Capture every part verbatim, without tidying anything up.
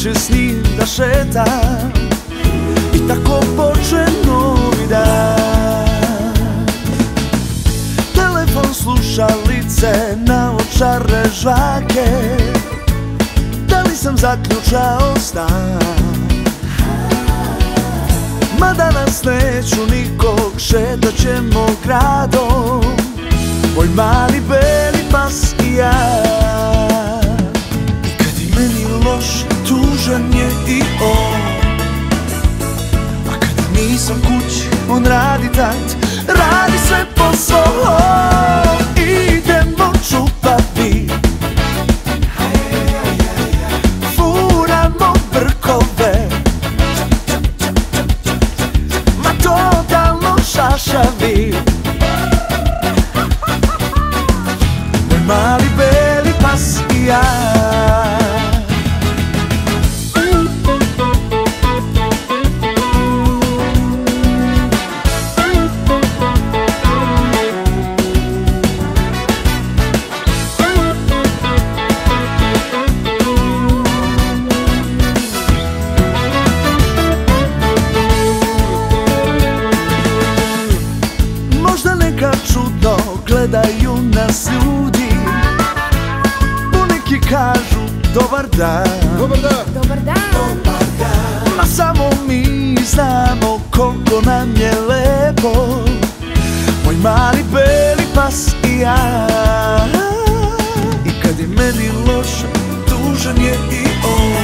će s njim da šetam i tako poče novi dan. Telefon, slušalice, naočare žvake, da li sam zaključao stan? Ma danas neću nikog, šetat ćemo gradom, moj mali beli pas i ja. I kad je meni loš, tužan je i on, a kada nisam kući, on radi tat, radi sve po svom. Idemo čupati, furamo brkove, ma totalno šašavi, moj mali beli pas i ja. Čudno gledaju nas ljudi, poneki kažu dobar dan, dobar dan, dobar dan, ma samo mi znamo koliko nam je lepo, moj mali beli pas i ja. I kad je meni loš, tužan je i on,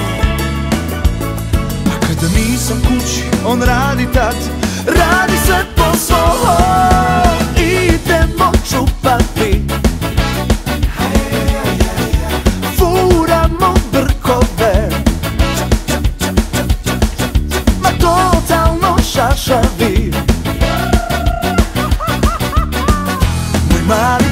a kada nisam kući, on radi tat, radi sve po svom. Idemo čupati, furamo brkove, ma totalno šašavi, moj mali